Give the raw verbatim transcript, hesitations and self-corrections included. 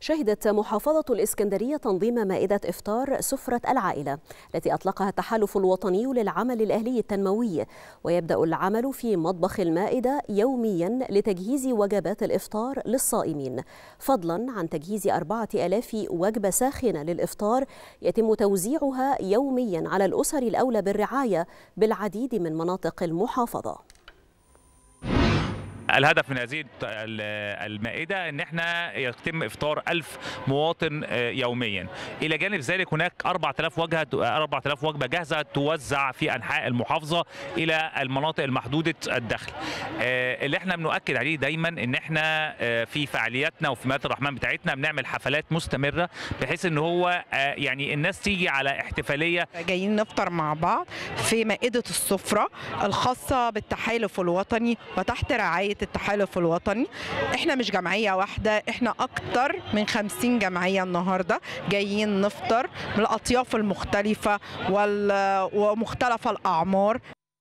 شهدت محافظة الإسكندرية تنظيم مائدة إفطار سفرة العائلة التي أطلقها التحالف الوطني للعمل الأهلي التنموي، ويبدأ العمل في مطبخ المائدة يوميا لتجهيز وجبات الإفطار للصائمين، فضلا عن تجهيز أربعة آلاف وجبة ساخنة للإفطار يتم توزيعها يوميا على الأسر الأولى بالرعاية بالعديد من مناطق المحافظة. الهدف من هذه المائدة ان احنا يتم افطار ألف مواطن يوميا. الى جانب ذلك هناك أربعة آلاف وجبه أربعة آلاف وجبه جاهزه توزع في انحاء المحافظه الى المناطق المحدوده الدخل. اللي احنا بنؤكد عليه دايما ان احنا في فعالياتنا وفي مائدة الرحمن بتاعتنا بنعمل حفلات مستمره بحيث ان هو يعني الناس تيجي على احتفاليه. جايين نفطر مع بعض في مائدة السفرة الخاصة بالتحالف الوطني وتحت رعاية التحالف الوطني. احنا مش جمعية واحدة، احنا اكتر من خمسين جمعية النهاردة جايين نفطر من الاطياف المختلفة ومختلف الاعمار.